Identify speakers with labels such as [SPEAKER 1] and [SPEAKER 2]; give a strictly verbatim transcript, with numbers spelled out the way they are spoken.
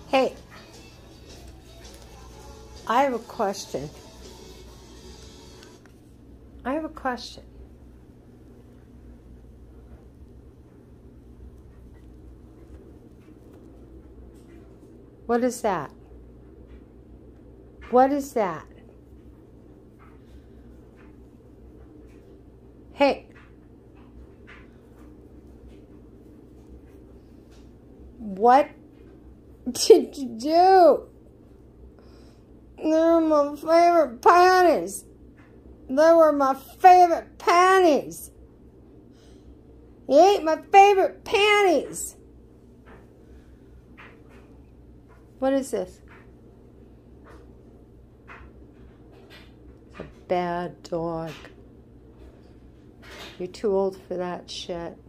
[SPEAKER 1] Hey, I have a question. I have a question. What is that? What is that? Hey. What did you do? They're my favorite panties. They were my favorite panties. You ate my favorite panties. What is this? It's a bad dog. You're too old for that shit.